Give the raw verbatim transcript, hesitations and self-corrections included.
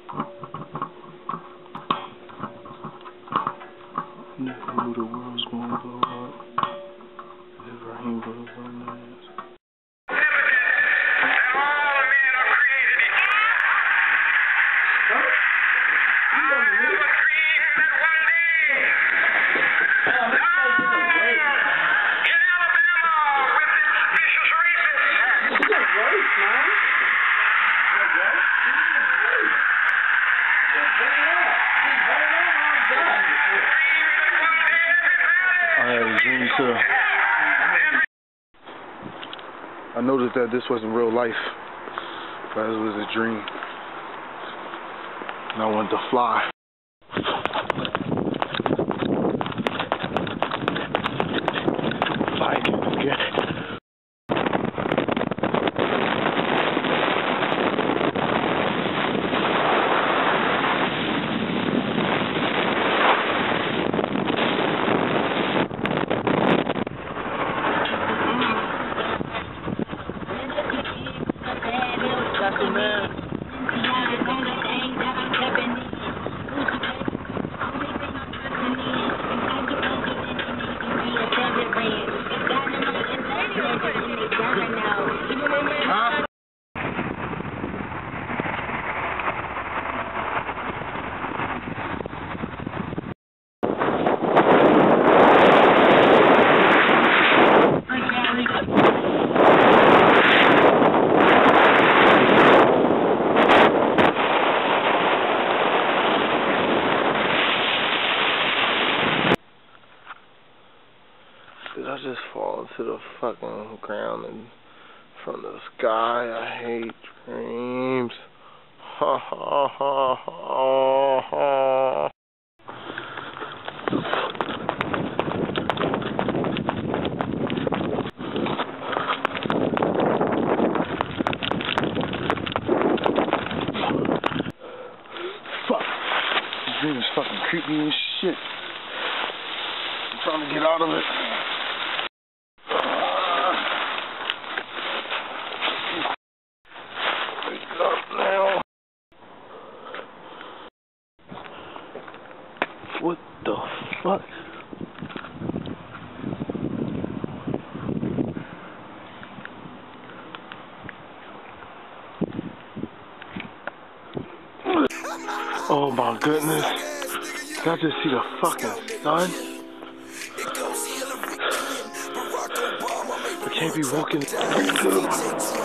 Never knew the world's gonna blow up. If rainbows on this. I had a dream too. I noticed that this wasn't real life, but it was a dream. And I wanted to fly. Fly, okay. Did I just fall into the fucking ground and from the sky? I hate dreams. Ha ha ha ha ha. Fuck. This dream is fucking creepy as shit. I'm trying to get out of it. What the fuck? Oh my goodness. Did I just see the fucking sun? I can't be walking.